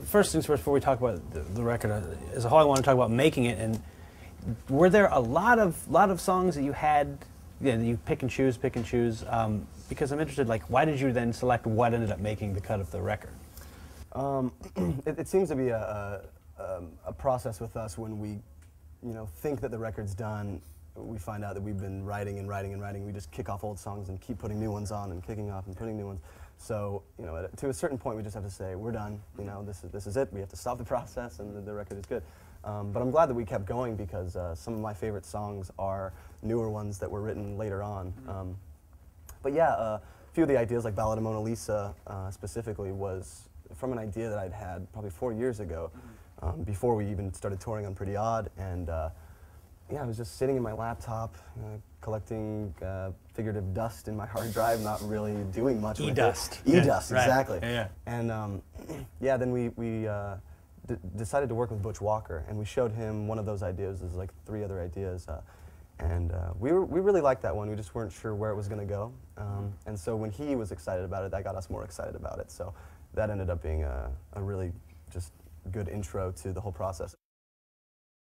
first things first, before we talk about the record as a whole, I want to talk about making it. And were there a lot of songs that you had, that you pick and choose? Because I'm interested, like, why did you then select what ended up making the cut of the record? It seems to be a process with us when we, think that the record's done. We find out that we've been writing and writing and writing. We just kick off old songs and keep putting new ones on and kicking off and putting new ones. So, to a certain point, we just have to say, we're done. This is it. We have to stop the process, and the record is good. But I'm glad that we kept going, because some of my favorite songs are newer ones that were written later on. But yeah, a few of the ideas, like Ballad of Mona Lisa specifically, was from an idea that I'd had probably 4 years ago, before we even started touring on Pretty Odd. And yeah, I was just sitting in my laptop, collecting figurative dust in my hard drive, not really doing much with E-dust. it. E-dust, Right. exactly. Yeah. And yeah, then we decided to work with Butch Walker, and we showed him one of those ideas. There's like 3 other ideas, and we really liked that one. We just weren't sure where it was going to go, and so when he was excited about it, that got us more excited about it. So that ended up being a really just good intro to the whole process.